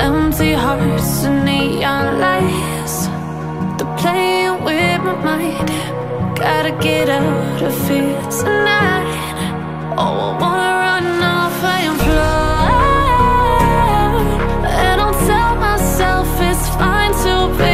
Empty hearts and neon lights, they're playing with my mind. Gotta get out of here tonight. Oh, I wanna run off and fly, and I'll tell myself it's fine to be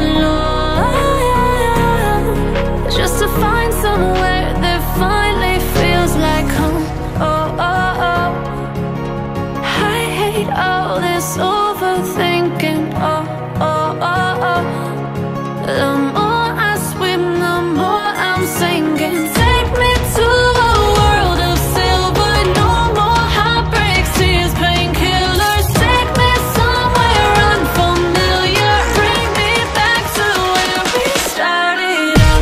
alone, just to find somewhere that finally feels like home. Oh, oh, oh. I hate all this overthinking. Oh, oh, oh, oh. The more I swim, the more I'm sinking. Take me to a world of silver. No more heartbreaks, tears, painkillers. Take me somewhere unfamiliar. Bring me back to where we started out.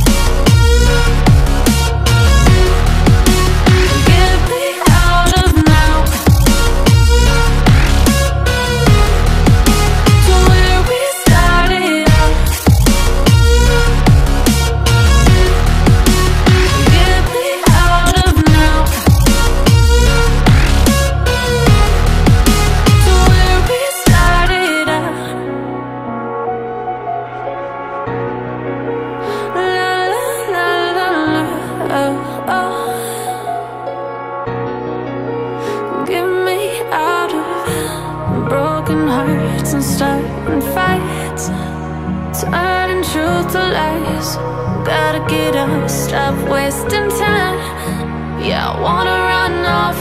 Get me out of now, to where we started out. Get me out of now, to where we started out. La la la la la, oh, oh. Get me out of broken hearts and starting fights, turning truth to lies. Gotta get up, stop wasting time. Yeah, I wanna run off